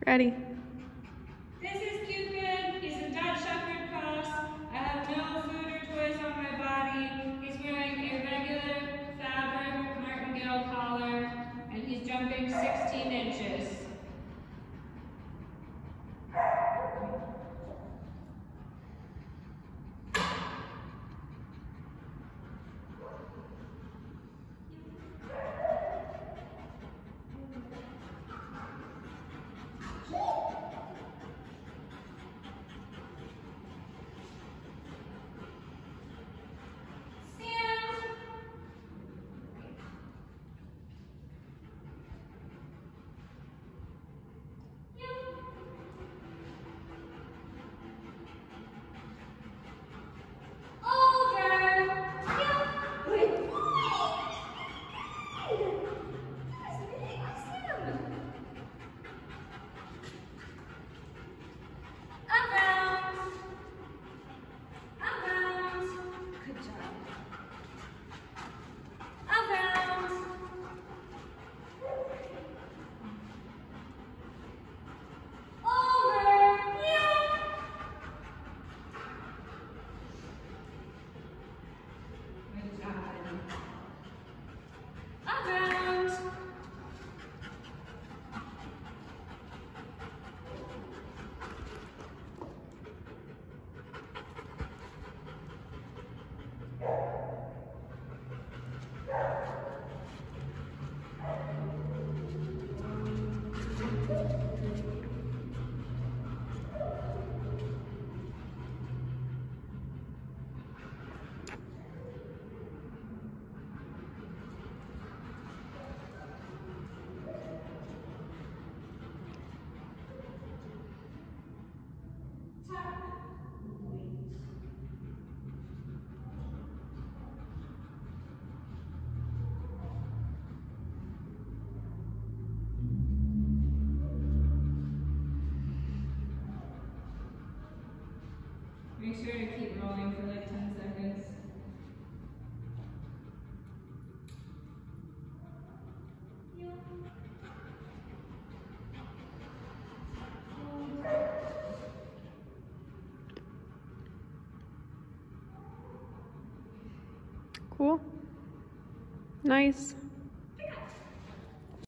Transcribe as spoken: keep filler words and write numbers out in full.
Ready. This is Cupid. He's a Dutch Shepherd cross. I have no food or toys on my body. He's wearing a regular fabric martingale collar, and he's jumping sixteen inches. Make sure to keep rolling for like ten seconds. Cool. Nice.